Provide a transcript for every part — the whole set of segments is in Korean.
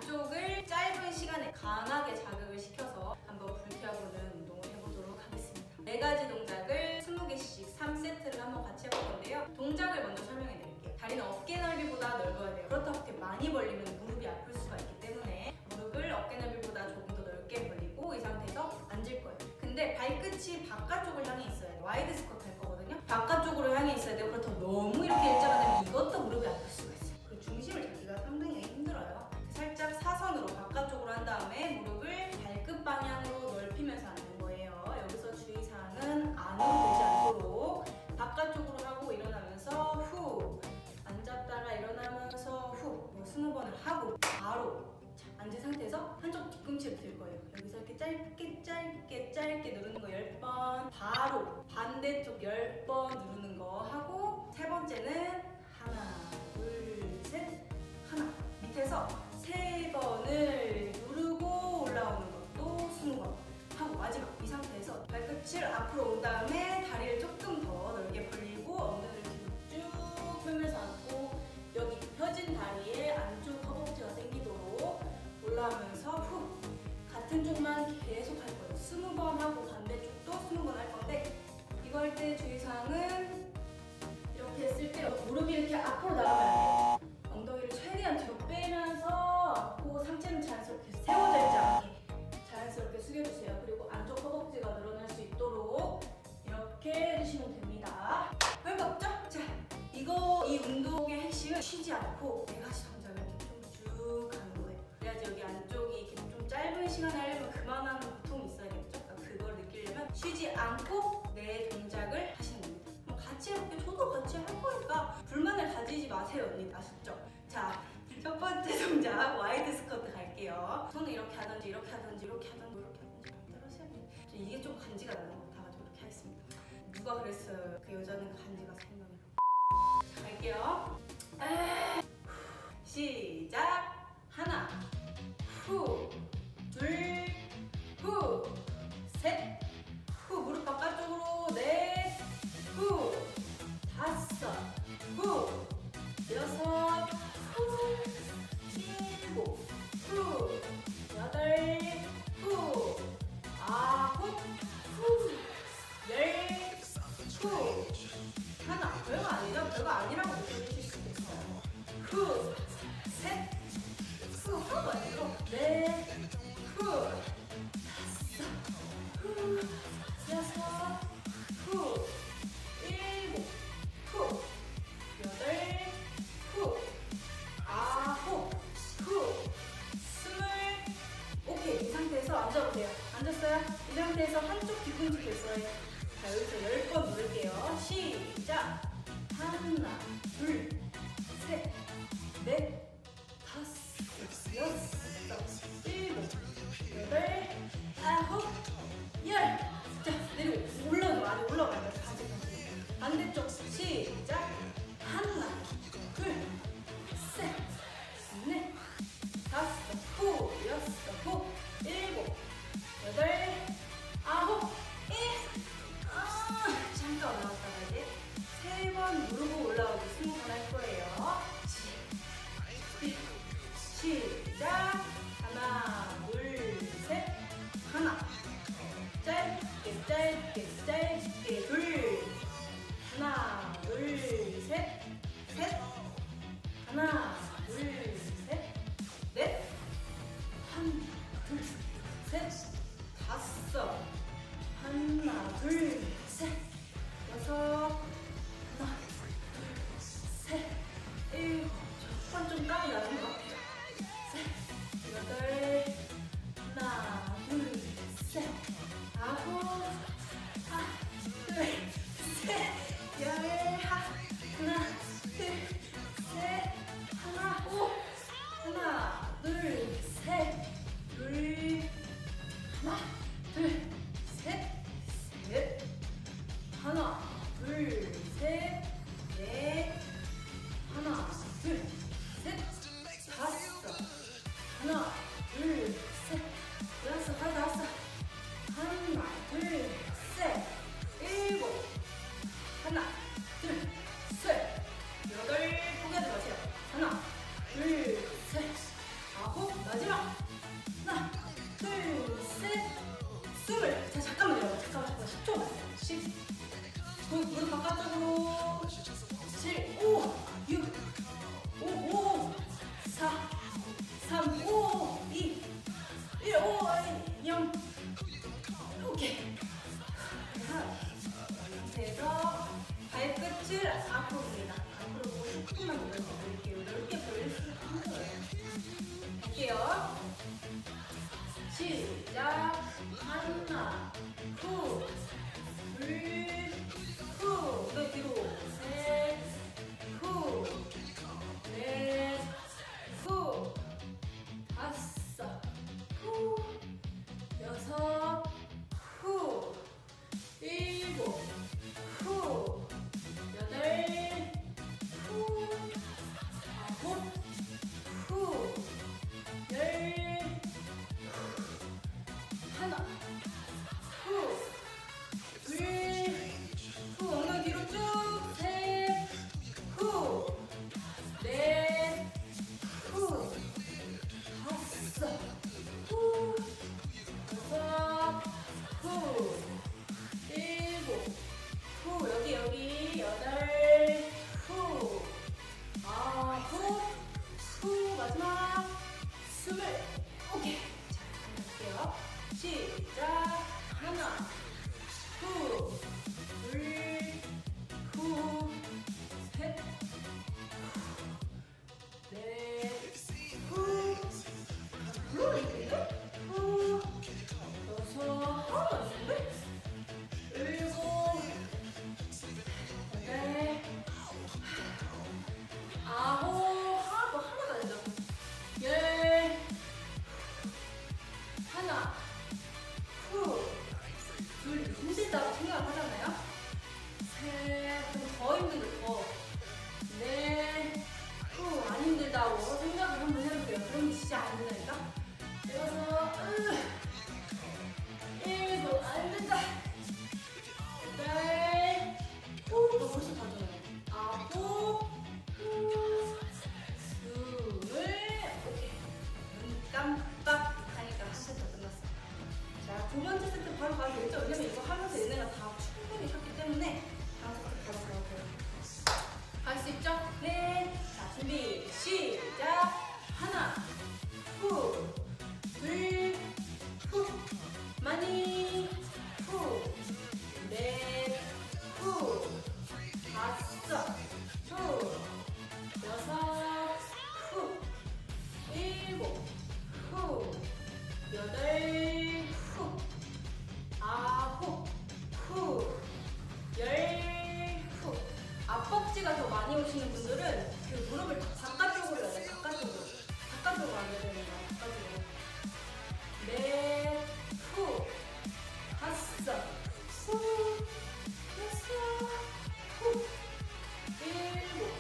안쪽을 짧은 시간에 강하게 자극을 시켜서 한번 불태워보는 운동을 해보도록 하겠습니다. 4가지 동작을 20개씩 3세트를 한번 같이 해볼 건데요. 동작을 먼저 설명해 드릴게요. 다리는 어깨 넓이보다 넓어야 돼요. 그렇다고 그렇게 많이 벌리면 무릎이 아플 수가 있기 때문에 무릎을 어깨 넓이보다 조금 더 넓게 벌리고 이 상태에서 앉을 거예요. 근데 발끝이 바깥쪽을 향해 있어야 돼요. 와이드 스쿼트 할 거거든요. 바깥쪽으로 향해 있어야 돼요. 그렇다고 너무 이렇게 일자가 되면 이것도 무릎이 아플 수가 있어요. 그리고 중심을 잡기가 상당히 힘들어요. 살짝 사선으로 바깥쪽으로 한 다음에 무릎을 발끝 방향으로 넓히면서 앉는 거예요. 여기서 주의사항은 안으로 되지 않도록 바깥쪽으로 하고 일어나면서 후, 앉았다가 일어나면서 후 20번을 하고 바로 앉은 상태에서 한쪽 뒤꿈치를 들 거예요. 여기서 이렇게 짧게 누르는 거 10번, 바로 반대쪽 10번 누르는 거 하고, 세 번째는 하나, 둘, 셋, 하나. 밑에서 3번을 누르고 올라오는 것도 20번 하고, 마지막 이 상태에서 발끝을 앞으로 온 다음에 다리를 조금 더 넓게 벌리고 엉덩이를 뒤로 쭉 펴면서 앉고, 여기 펴진 다리에 안쪽 허벅지가 생기도록 올라오면서 후, 같은 쪽만 계속 할 거예요. 20번 하고 반대쪽도 20번 할 건데, 이거 할 때 주의사항은 이렇게 했을 때 무릎이 이렇게 앞으로 나가면 안 돼요. 엉덩이를 최대한 뒤로 빼면서 앞고 상체는 자연스럽게 세워져 있지 않게 자연스럽게 숙여주세요. 그리고 안쪽 허벅지가 늘어날 수 있도록 이렇게 해주시면 됩니다. 별거 없죠? 자, 이 운동의 핵심은 쉬지 않고 4가지 동작을 이렇게 좀 쭉 가는 거예요. 그래야지 여기 안쪽이 이렇게 좀 짧은 시간에 하려면 그만한 고통이 있어야겠죠? 그러니까 그걸 느끼려면 쉬지 않고 4 동작을 하시는 겁니다. 그럼 같이 해볼게요. 저도 같이 할 거니까 불만을 가지지 마세요, 언니. 아셨죠? 자, 첫 번째 동작 와이드 스쿼트 갈게요. 손은 이렇게 하든지 이렇게 하든지 이렇게 하든지 이렇게 하든지 마음대로 하세요. 이게 좀 간지가 나는 것 같아가지고 이렇게 하겠습니다. 누가 그랬어요? 그 여자는 간지가 생각나. 자, 갈게요. 시작! 하나, 후, 둘, 후, 셋, 후, 무릎 바깥쪽으로, 넷, 후, 5, 후, 6, 후, 7, 후, 8, 후, 9, 후, 10, 후, 하나, 별거 아니죠? 별거 아니라고 느껴주실 수도 있어요. 후, 셋, 후, 하나도 아니고, 넷, 후, 5, 후, 6, 후, 7, 후, 8, 후, 9, 후, 20. 오케이, 이 상태에서 앉아보세요. 앉았어요? 이 상태에서 한쪽 뒤꿈치 됐어요. 자, 여기서 10번 누를게요. 시작! 하나, 둘, 셋, 넷, 5, 6, 7, 8, 9, 10. 자, 내리고 올라오죠. 아직 올라가요. 반대쪽 시작! 하나, 둘, 셋, 넷, 5, 후, 6, 후, 7, 8, 9, 1. 잠깐 올라왔다가 이제 3번 누르고 올라오고 20번 할 거예요. 시작! 하나, 둘, 셋, 하나, 짧게 둘, 하나, 둘, 셋, 하나, 둘, 셋, 넷, 하나, 둘, 셋, 5, 하나, 둘, 셋, 6, 하나, 둘, 셋, 7, 첫 번 좀 땀이 나는 것 같아요. 셋, 8, 하나, 둘, 셋, 9, 하나, 둘, 셋, 10, 하나, 둘, 셋, 하나, 5, 하나, 둘, 셋, 둘, 하나, 둘, 셋, 넷, 하나, 둘, 셋, 넷, 하나, 둘, 셋, 마지막 스물. 오케이. 자, 할게요. 시작. 하나, 후, 둘, 후, 셋, 넷, 후, 후, 여섯, 하나 있는데? 일곱, 여덟, 아홉, 하나가 아니죠. 열, 하나, 후, 둘, 힘들다고 생각을 하잖아요. 셋, 좀 더 힘든데 더. 넷, 후, 안 힘들다고 생각을 한번 해보세요. 그럼 진짜 안 된다니까. 여섯, 일곱, 안 된다. 여덟, 후, 너 벌써 다 되네. 아홉, 오케이. 눈 깜빡 하니까 한 세트 끝났어. 자, 두 번째 세트 바로 가도 되겠죠? 왜냐면 이거 하면서 얘네가 다 충분히 쉬었기 때문에 다음 세트 바로 가도 돼요. 갈 수 있죠? 네. 자, 준비, 시작. 하나, 후, 둘, 후, 많이, 후, 넷, 후, 다섯, 후, 여섯, 후, 일곱, 후, 여덟, 후, 아홉, 후, 열, 후. 앞벅지가 더 많이 오시는 분들은 그 무릎을 바깥쪽으로 해야 돼. 바깥쪽으로. 바깥쪽으로 앉아야 되는 거야. 바깥쪽으로. 넷, 후, 다섯, 후, 여섯, 후, 일곱,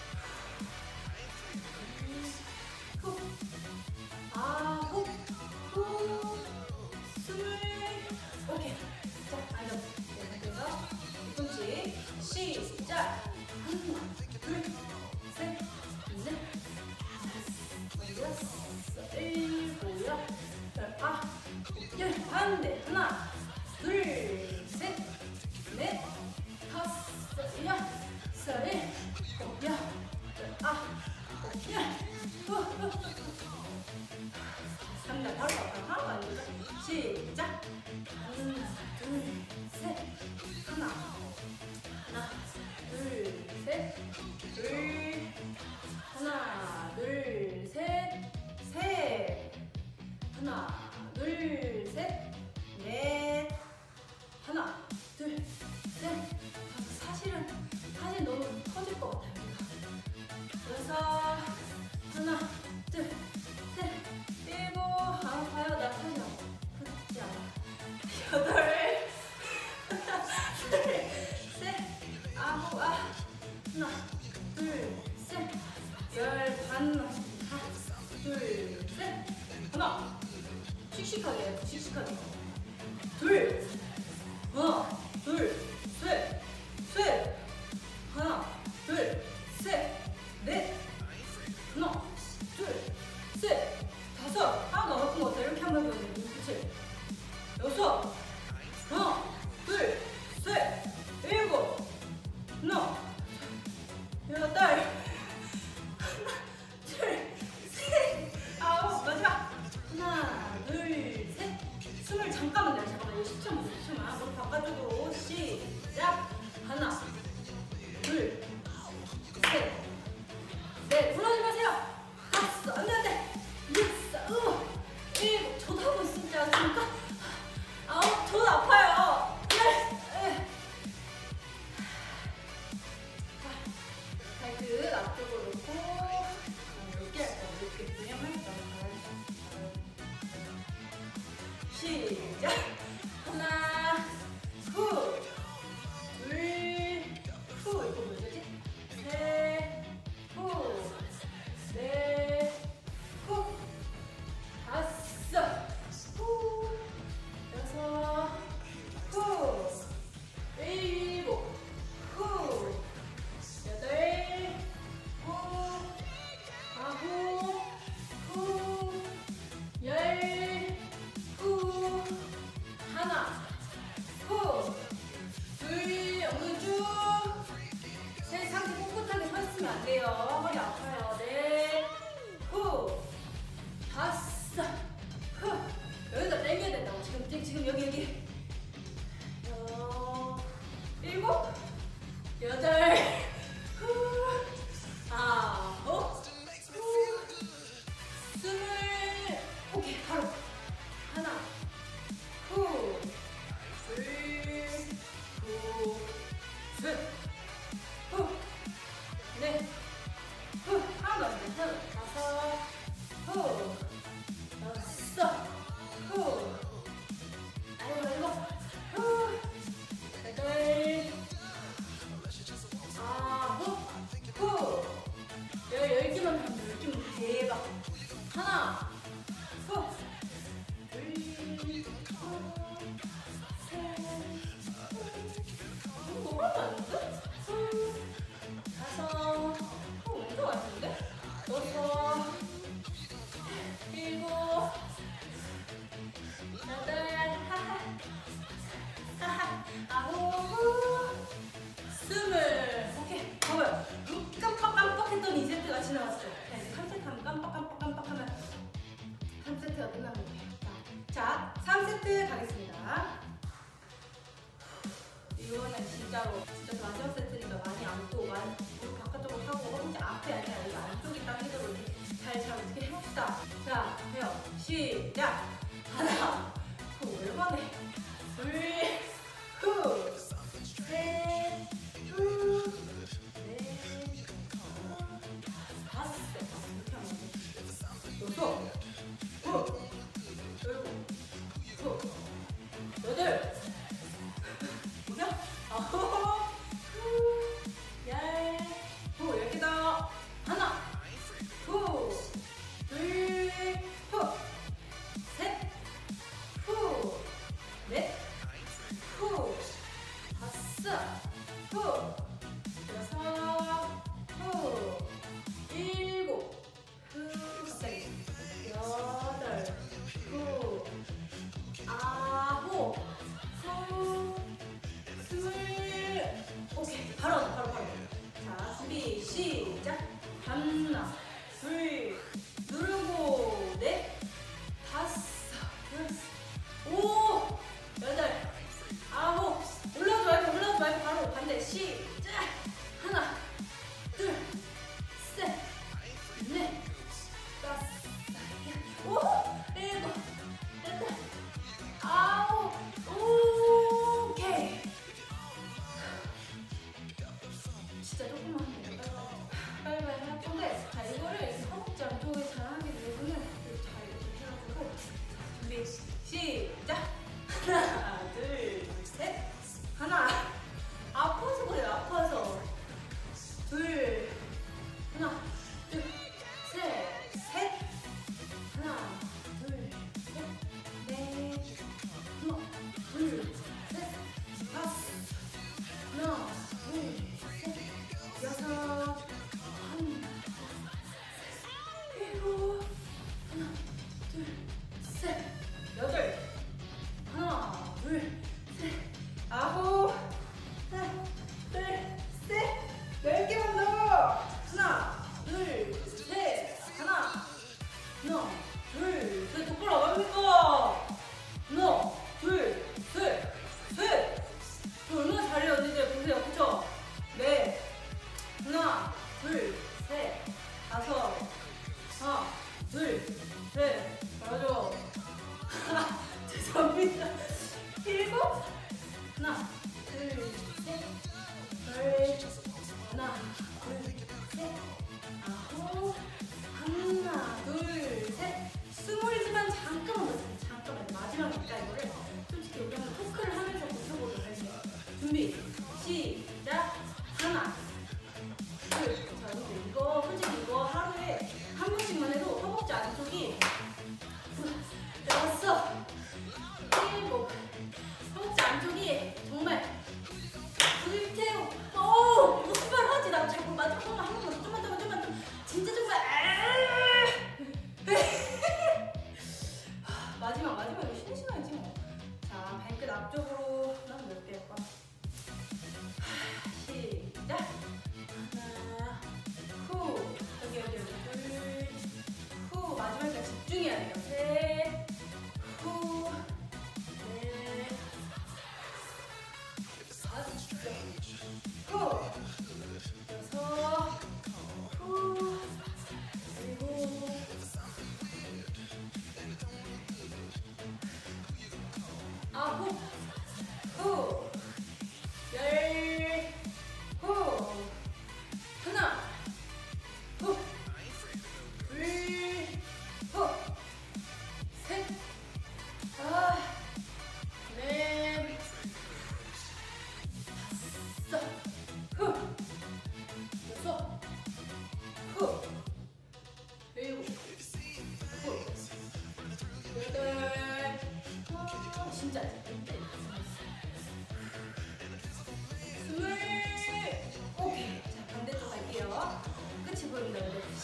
후, 아홉, 후, 스물. 오케이. 자, 앉아. 그래서 조금씩 시작. 하나, 둘, 셋, 넷, 다섯, 여섯, 일곱, 여덟, 아홉, 열. 반대. 하나, 둘, 셋, 넷, 다섯, 여섯, 일곱, 여덟, 아홉, 열. 갑니다. 바로 갈까요? 하나도 안 되죠? 시작. 하나, 둘, 셋. 하나, 둘, 셋. 둘. 하나, 둘, 셋. 셋. 하나, 둘, 셋. 넷. 하나, 둘, 셋. 사실은 너무 터질 것 같아요. 여섯. 하나, 둘, 셋. 일곱. 봐요. 나 사실 그렇지 않아. 여덟. 둘, 셋. 아홉. 하나, 둘, 셋. 열. 반. 하나, 둘, 셋. 하나. 씩씩하게. 둘. 하나, 둘, 셋. 셋. 하나, 둘, 셋. 넷. 하나, 둘, 셋. 다섯. 하나도 안 아픈 것 같아. 이렇게 한번 해보면 돼. 그치? 여섯. 하나, 둘, 셋. 일곱. 하나, 여덟. 하나, 둘, 셋. 아홉. 마지막. 하나, 둘, 셋. 스물. 잠깐만요. 이거 10초만. 머리 바깥쪽으로. 시작. 하나, 둘, 셋, 넷. 올라오지 마세요. 다섯. 안 돼. 여섯. 일곱. 저도 하고 있지 않습니까? 아홉. 저도 아파요. 열. 발끝 앞쪽으로 놓고 이렇게 할 거야. 이렇게 분양할 거야. 시작. 하나, 후, 둘, 후. 이거 뭐지? 셋, 후, 넷, 후, 다섯, 후, 여섯, 후, 일곱, 후, 여덟, 후, 아홉, 후, 열, 후, 다섯, 후, 여섯, 후, 아이고, 후, 여덟, 아홉, 후, 10개만 하면 10개면 대박. 하나, 후, 둘, 셋, 너무 많은데? 다섯, 엄청 많은데? 여섯, 일곱, 여덟, 아홉, 스물. 오케이, 봐봐요. 눈 깜빡깜빡했던 2세트가 지나갔어요. 이제 3세트 하면 깜빡깜빡깜빡하면 3세트가 끝나는 거예요. 자, 3세트 가겠습니다. 이거는 진짜로 진짜 마지막 세트니까 많이 안고 많이 바깥쪽으로 하고 혼자 앞에 아니라 여기 안쪽이 당기도록 잘 어떻게 해봅시다. 자, 해요. 시작. 하나, 왼발에 둘, 후, 셋, 후, 넷, 다섯. 이렇게 하면 돼. 여섯, 후, 일곱, 후, 여덟. 아홉, 열, 이렇게 더. 하나, 둘, 셋, 넷, 다섯, 여섯, 일곱, 갑자기 여덟, 아홉, 오케이, 바로. 자, 준비, 시작. 하나, 둘, 누르고, 넷, 다섯, 여섯, 오, 여덟, 아홉, 올라오지 말고, 바로 반대, 시작. 하나, 둘, 셋, 넷, 다섯, 오, 일곱, 여덟, 아홉, 오케이. 진짜 조금만 빨리 할 건데, 자, 이거를 허벅지 안쪽에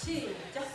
시작!